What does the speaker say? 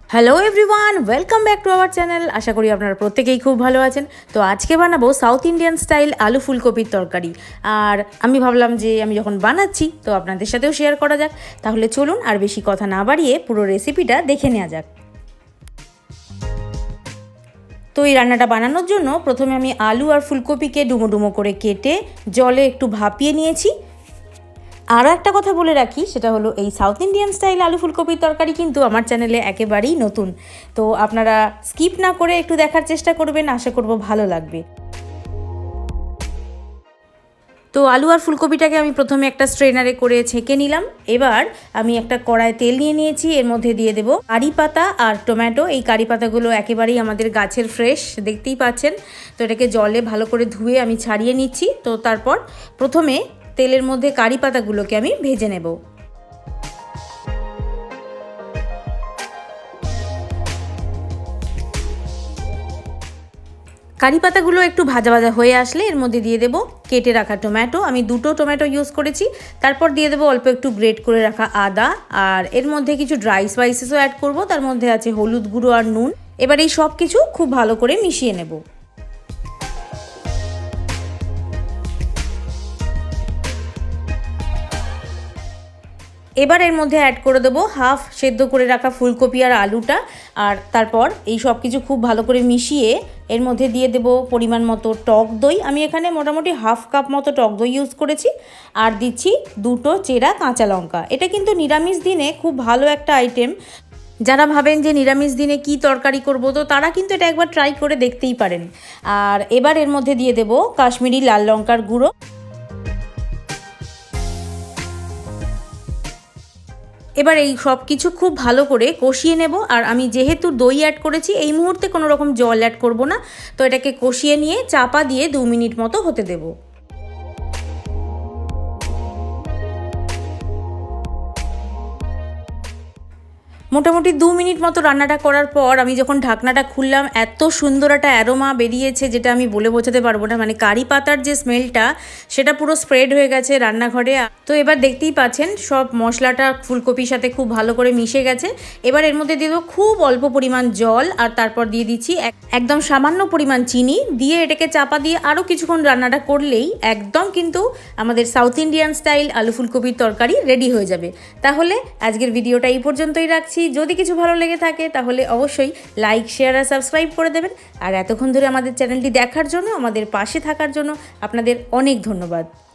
Hello everyone, welcome back to our channel. আশা করি আপনারা প্রত্যেকেই খুব ভালো আছেন। তো আজকে বানাবো সাউথ ইন্ডিয়ান স্টাইল আলু ফুলকপির তরকারি। আর আমি ভাবলাম যে আমি যখন বানাচ্ছি তো আপনাদের সাথেও শেয়ার করা যাক। তাহলে চলুন আর বেশি কথা না বাড়িয়ে পুরো রেসিপিটা দেখে নেওয়া যাক। তো এই রান্নাটা বানানোর জন্য প্রথমে আমি আলু আর ফুলকপিকে ডুমো ডুমো করে কেটে জলে একটু ভাপিয়ে নিয়েছি। আরও একটা কথা বলে রাখি, সেটা হলো এই সাউথ ইন্ডিয়ান স্টাইল আলু ফুলকপির তরকারি কিন্তু আমার চ্যানেলে একেবারেই নতুন। তো আপনারা স্কিপ না করে একটু দেখার চেষ্টা করবেন, আশা করব ভালো লাগবে। তো আলু আর ফুলকপিটাকে আমি প্রথমে একটা স্ট্রেনারে করে ছেঁকে নিলাম। এবার আমি একটা কড়ায় তেল নিয়ে নিয়েছি, এর মধ্যে দিয়ে দেবো কারি পাতা আর টমেটো। এই কারি পাতাগুলো একেবারেই আমাদের গাছের ফ্রেশ, দেখতেই পাচ্ছেন। তো এটাকে জলে ভালো করে ধুয়ে আমি ছাড়িয়ে নিচ্ছি। তো তারপর প্রথমে তেলের মধ্যে কারি পাতাগুলোকে আমি ভেজে নেব। কারি পাতাগুলো একটু ভাজা ভাজা হয়ে আসলে এর মধ্যে দিয়ে দেবো কেটে রাখা টমেটো। আমি দুটো টমেটো ইউজ করেছি। তারপর দিয়ে দেবো অল্প একটু গ্রেট করে রাখা আদা, আর এর মধ্যে কিছু ড্রাই স্পাইসেসও অ্যাড করব। তার মধ্যে আছে হলুদ গুঁড়ো আর নুন। এবার এই সব কিছু খুব ভালো করে মিশিয়ে নেব। এবার এর মধ্যে অ্যাড করে দেবো হাফ সেদ্ধ করে রাখা ফুলকপি আর আলুটা। আর তারপর এই সব কিছু খুব ভালো করে মিশিয়ে এর মধ্যে দিয়ে দেবো পরিমাণ মতো টক দই। আমি এখানে মোটামুটি হাফ কাপ মতো টক দই ইউজ করেছি। আর দিচ্ছি দুটো চেরা কাঁচা লঙ্কা। এটা কিন্তু নিরামিষ দিনে খুব ভালো একটা আইটেম। যারা ভাবেন যে নিরামিষ দিনে কি তরকারি করব, তো তারা কিন্তু এটা একবার ট্রাই করে দেখতেই পারেন। আর এবার এর মধ্যে দিয়ে দেবো কাশ্মীরি লাল লঙ্কার গুঁড়ো। এবার এই সব কিছু খুব ভালো করে কষিয়ে নেব। আর আমি যেহেতু দই অ্যাড করেছি, এই মুহূর্তে কোনো রকম জল অ্যাড করব না। তো এটাকে কষিয়ে নিয়ে চাপা দিয়ে 2 মিনিট মতো হতে দেব। মোটামুটি 2 মিনিট মতো রান্নাটা করার পর আমি যখন ঢাকনাটা খুললাম, এত সুন্দর একটা অ্যারোমা বেরিয়েছে যেটা আমি বলে বোঝাতে পারবো না। মানে কারি পাতার যে স্মেলটা, সেটা পুরো স্প্রেড হয়ে গেছে রান্নাঘরে। তো এবার দেখতেই পাচ্ছেন সব মশলাটা ফুলকপির সাথে খুব ভালো করে মিশে গেছে। এবার এর মধ্যে দিয়ে দেবো খুব অল্প পরিমাণ জল, আর তারপর দিয়ে দিচ্ছি একদম সামান্য পরিমাণ চিনি। দিয়ে এটাকে চাপা দিয়ে আরও কিছুক্ষণ রান্নাটা করলেই একদম কিন্তু আমাদের সাউথ ইন্ডিয়ান স্টাইল আলু ফুলকপির তরকারি রেডি হয়ে যাবে। তাহলে আজকের ভিডিওটা এই পর্যন্তই রাখছি। যদি কিছু ভালো লেগে থাকে তাহলে অবশ্যই লাইক, শেয়ার আর সাবস্ক্রাইব করে দেবেন। আর এতক্ষণ ধরে আমাদের চ্যানেলটি দেখার জন্য, আমাদের পাশে থাকার জন্য আপনাদের অনেক ধন্যবাদ।